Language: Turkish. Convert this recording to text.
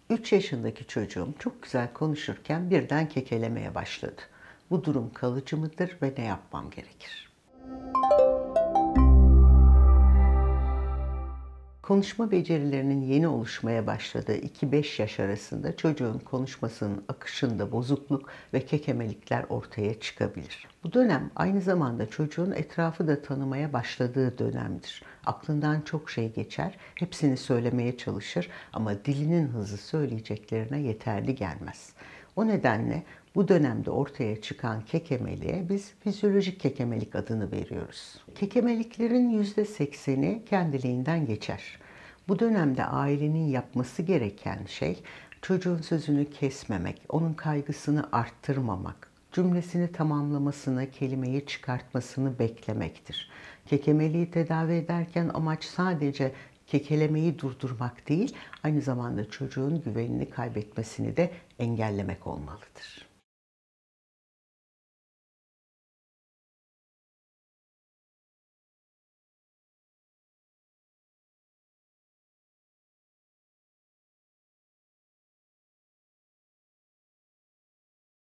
3 yaşındaki çocuğum çok güzel konuşurken birden kekelemeye başladı. Bu durum kalıcı mıdır ve ne yapmam gerekir? Konuşma becerilerinin yeni oluşmaya başladığı 2-5 yaş arasında çocuğun konuşmasının akışında bozukluk ve kekemelikler ortaya çıkabilir. Bu dönem aynı zamanda çocuğun etrafı da tanımaya başladığı dönemdir. Aklından çok şey geçer, hepsini söylemeye çalışır ama dilinin hızı söyleyeceklerine yeterli gelmez. O nedenle bu dönemde ortaya çıkan kekemeliğe biz fizyolojik kekemelik adını veriyoruz. Kekemeliklerin %80'i kendiliğinden geçer. Bu dönemde ailenin yapması gereken şey çocuğun sözünü kesmemek, onun kaygısını arttırmamak, cümlesini tamamlamasını, kelimeyi çıkartmasını beklemektir. Kekemeliği tedavi ederken amaç sadece kekelemeyi durdurmak değil, aynı zamanda çocuğun güvenini kaybetmesini de engellemek olmalıdır.